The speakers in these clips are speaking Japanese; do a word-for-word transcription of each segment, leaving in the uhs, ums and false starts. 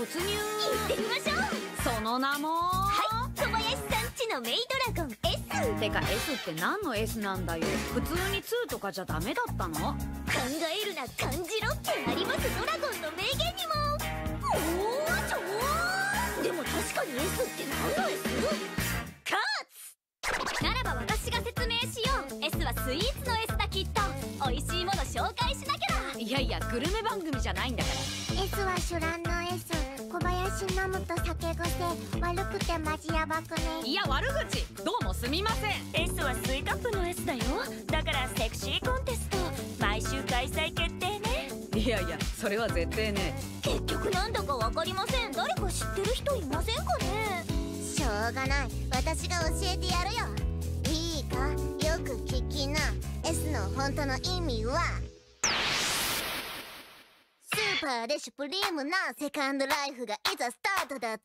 突入。 行ってみましょう。 その名も、 はい、小林さんちのメイドラゴン S。 てか エス って何の エス なんだよ。普通にツーとかじゃダメだったの？ 考えるな感じろってありますドラゴンの名言にも。おーちょー。でも確かに エス って何の エス？ カーツならば私が説明しよう。 エス はスイーツの エス だ。きっと美味しいもの紹介しなきゃだ。 いやいや、グルメ番組じゃないんだから。 S はシュランの S。 小林飲むと酒癖悪くてマジヤバくね。 いや、悪口どうもすみません。 S はスイカップの S だよ。だからセクシーコンテスト毎週開催決定ね。 いやいや、それは絶対ね。 結局なんだか分かりません。誰か知ってる人いませんかね。 しょうがない、私が教えてやるよ。いいか、よく聞きな。 S の本当の意味はスーパーでシュプリームなセカンドライフがいざスタートだぜ。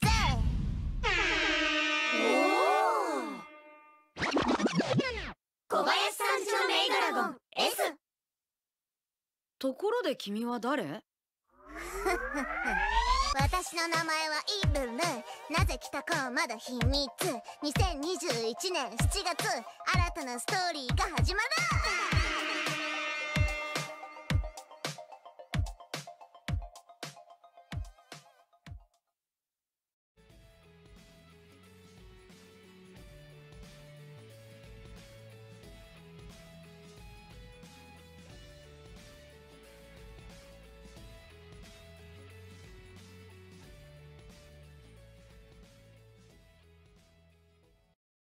小林さんちのメイドラゴン S。 ところで君は誰？ 私の名前はイブル。なぜ来たかはまだ秘密。にせんにじゅういちねんしちがつ新たなストーリーが始まる。